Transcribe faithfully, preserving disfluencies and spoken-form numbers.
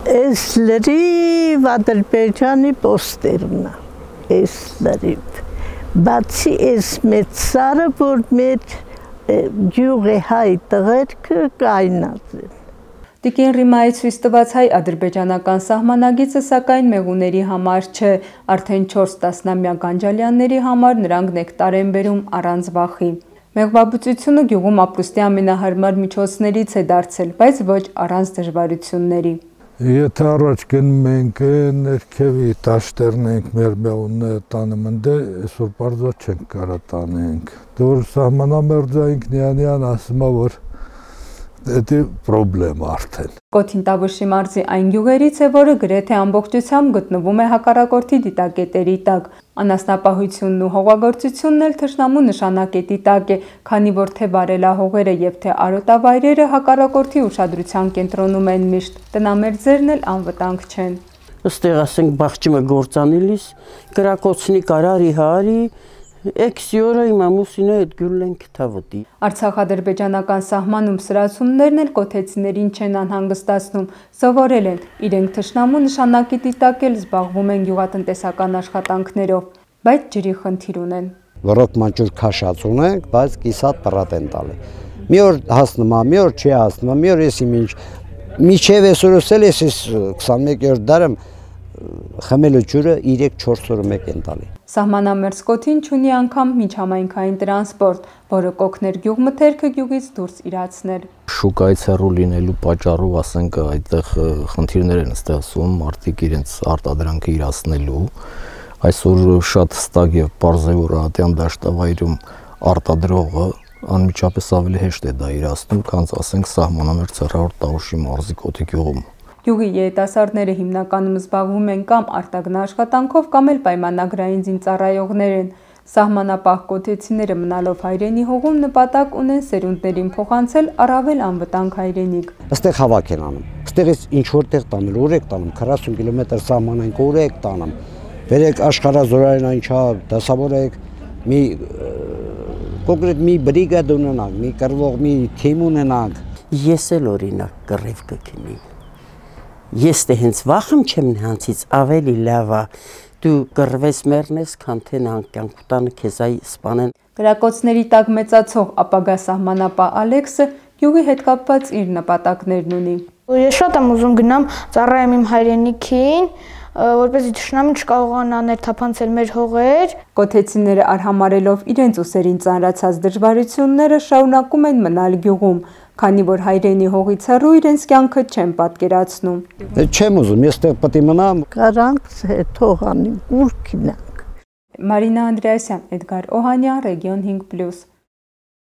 Այս լրիվ Ադրբեջանի պոստերն է, այս լրիվ, բացի այս մեծ սարը, որ մեր գյուղի հայ տղերքը կայնած են։ Տիկին Ռիմայի ցույց տված հայ-ադրբեջանական սահմանագիծը սակայն մեղուների համար չէ, արդեն չորս տասնամյակ անջալյանների համար նրանք նեկտար են բերում առանց վախի։ Մեղվաբուծությունը գյուղում ապրուստի ամենահարմար միջոցներից է դարձել, բայց ոչ առանց դժվարությունների։ Եթե առաջ գնում ենք ներքևի տաշտերն ենք մեր մեղունները տանում ընդե, այսօր պարզած չենք կարա տանենք։ Դոր սահմանամերձային նյանյան ասում է, որ դա պրոբլեմ արդեն։ Կոթին-Տավուշի մարզի այն գյուղերից է, որը գրեթե ամբողջությամբ գտնվում է հակառակորդի դիտակետերի տակ։ Անասնապահությունն ու հողագործությունն էլ թշնամու նշանակետի տակ է, քանի որ թե վարելահողերը եւ թե արոտավայրերը հակառակորդի ուշադրության կենտրոնում են միշտ։ Տնամերձերն էլ անվտանգ չեն։ Այստեղ ասենք բաղճիմը գործանելիս, կրակոցնի կարարի հարի, Էքսիորը իմ ամուսինը այդ գյուլն են կթավոտի։ Արցախ-ադրբեջանական սահմանում սրացումներն էլ կոթեցիներին չեն անհանգստացնում, սովորել են, իրենք թշնամու նշանակետի տակ էլ զբաղվում են գյուղատնտեսական աշխատանքներով, բայց ջրի խնդիր ունեն։ Որոք մանջուր քաշած ունենք, բայց կիսատ պրատ են տալի։ Մի օր հասնում է, մի օր չի հասնում, մի օր եսի մինչ միջև այսօրս էլ ես քսանմեկ-րդ դարում խմելու ջուրը երեք-չորս օրը մեկ են տալի։ Սահմանամերձ կոթին չունի անգամ միջհամայնքային տրանսպորտ, որը կօգներ գյուղմթերքը գյուղից դուրս իրացնել։ Շուկայից հեռու լինելու պատճառով, ասենք, այդտեղ խնդիրներ են ստեղծում մարդիկ իրենց արտադրանքը իրացնելու։ Այսօր շատ հստակ եւ պարզ է, որ Ատյան դաշտավայրում արտադրողը անմիջապես ավելի հեշտ է դա իրացնում, քան ասենք սահմանամերձ հեռավոր Տավուշի մարզի կոթի գյուղում։ Գյուղի երիտասարդները հիմնականում զբաղվում են կամ արտագնա աշխատանքով, կամ էլ պայմանագրային զինծառայողներ են։ Սահմանապահ կոթեցիները մնալով հայրենի հողում նպատակ ունեն սերունդներին փոխանցել առավել անվտանգ հայրենիք։ Այստեղ հավաք են անում։ Այստեղից ինչ որտեղ տանել, ուր եք տանում, քառասուն կիլոմետր սահմանային ուր եք տանում։ Վերեք աշխարհազորային այնչա դասավորեք, մի կոնկրետ մի բրիգադ ունենանք, մի կրվող մի թիմ ունենանք։ Ես էլ օրինակ կռիվ կքնի։ Ես դե հենց վախում չեմ նրանցից, ավելի լավ է դու կռվես մեռնես, քան թե նրանք կյանքուտանը քեզ այ սպանեն։ Կրակոցների տակ մեծացող ապագա սահմանապահ Ալեքսը գյուղի հետ կապված իր նպատակներն ունի։ Ես շատ եմ ուզում գնամ ծառայեմ իմ հայրենիքին, որպեսզի թշնամին չկարողանա ներթափանցել մեր հողեր։ Կոթեցիները արհամարելով իրենց ուսերին ծանրացած դժվարությունները շարունակում են մնալ գյուղում, քանի որ հայրենի հողից հեռու իրենց կյանքը չեն պատկերացնում։ Չեմ ուզում, ես տեղ պետք է մնամ։ Կարանք թող անենք, ուր գնանք։ Մարինա Անդրեասյան, Էդգար Օհանյան, Ռեգիոն հինգ պլյուս։